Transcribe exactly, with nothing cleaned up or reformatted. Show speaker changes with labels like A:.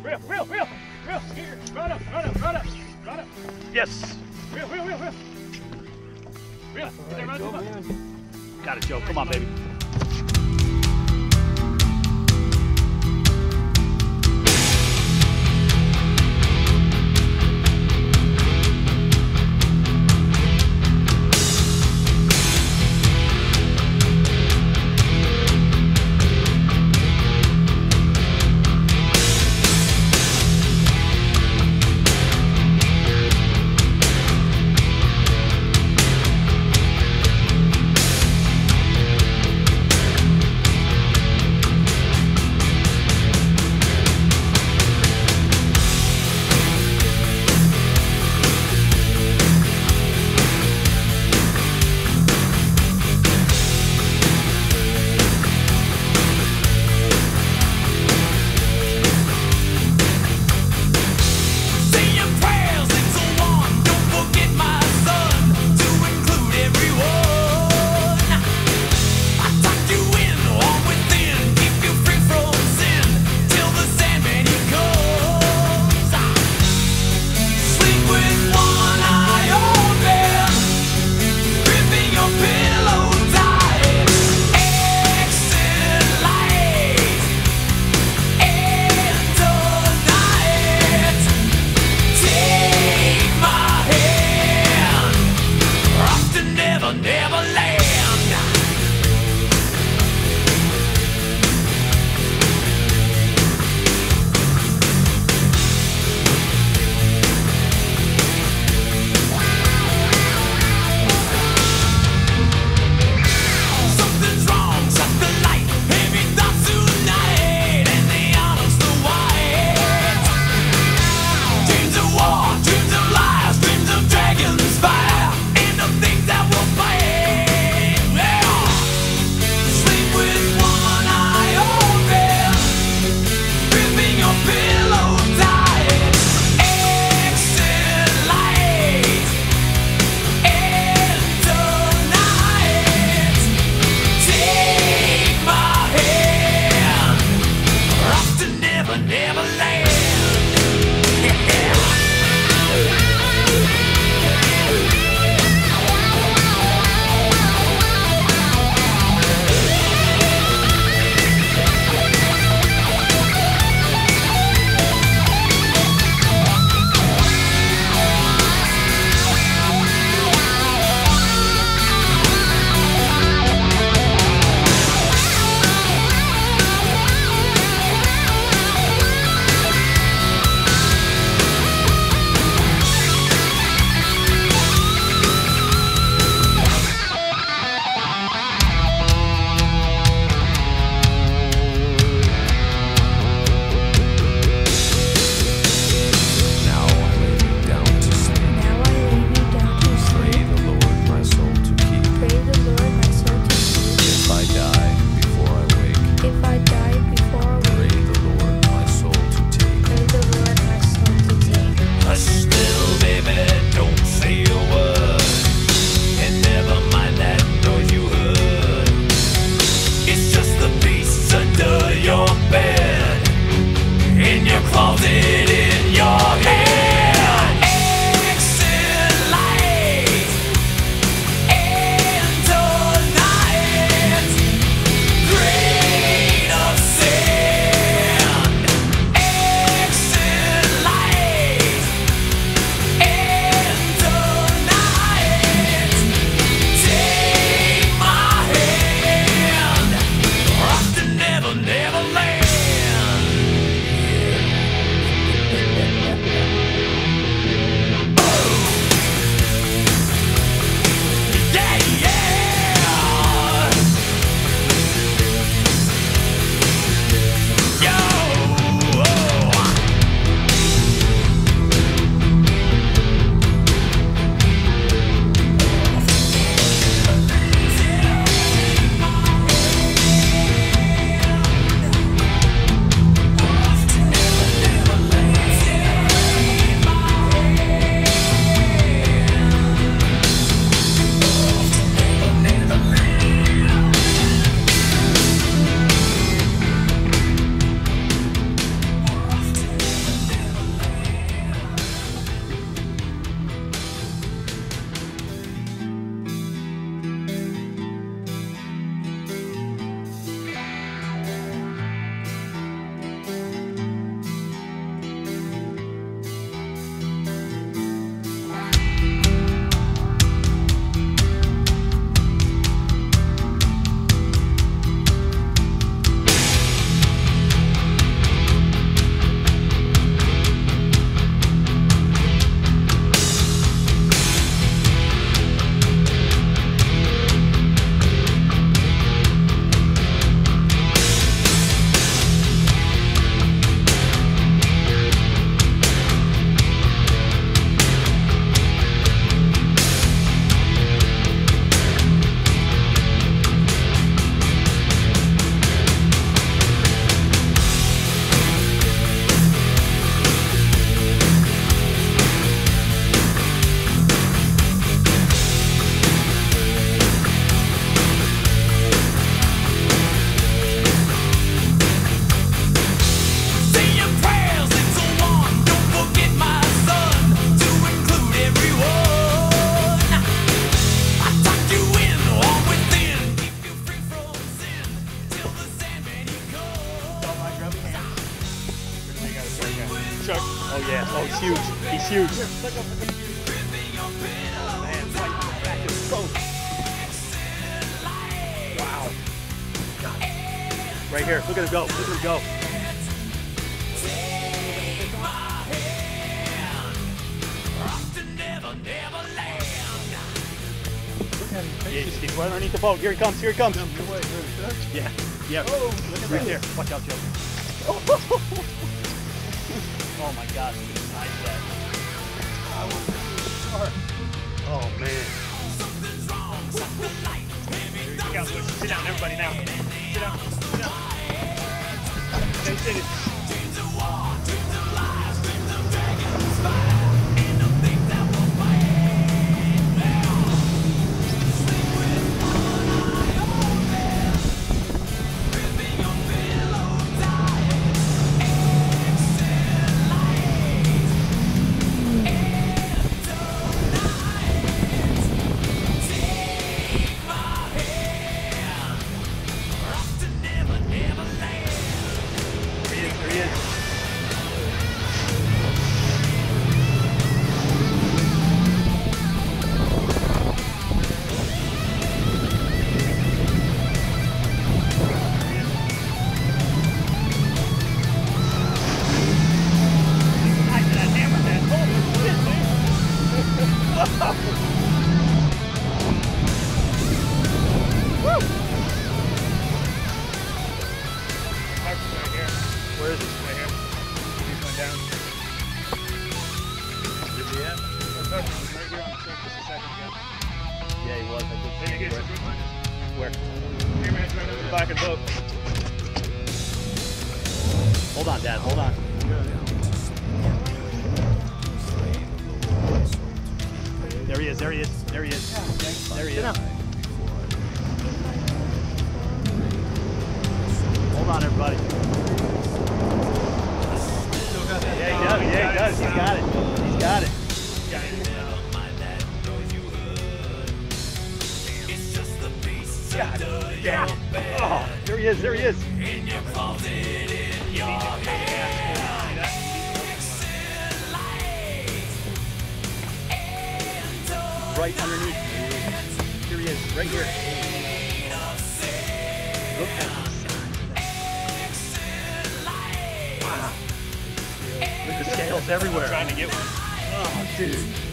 A: Wheel, wheel, wheel, wheel. Here, run up, run up, run up, run up.
B: Yes.
A: Wheel, wheel, wheel, wheel. Wheel, there, run up.
B: Got it, Joe. Come on, baby. He's huge. He's huge. Wow. God. Right here. Look at him go. Look at him go. Yeah, he's, he's right underneath the boat. Here he comes. Here he comes. Yeah. Yeah. Oh, look at right there. Watch out, Joe. Oh my God. Nice that. Oh man. Here you go. Sit down, everybody now. Sit down. Sit down. Okay, sit it. Where is he? Right here. He's going down. Is he at? Right here on the surface a second ago. Yeah, he was. I did. Did you get some good ones? Where? Here, man, right over the back of the boat. Hold on, Dad. Hold on. There he is. There he is. There he is. There he is. Hold on, everybody. Yeah, he does. Yeah, he does. He's got it. He's got it. God damn. Oh, there he is. There he is. Right underneath. Here he is. Right here. Look at him. Wow. Look at the scales everywhere. I'm trying to get one. Oh, dude.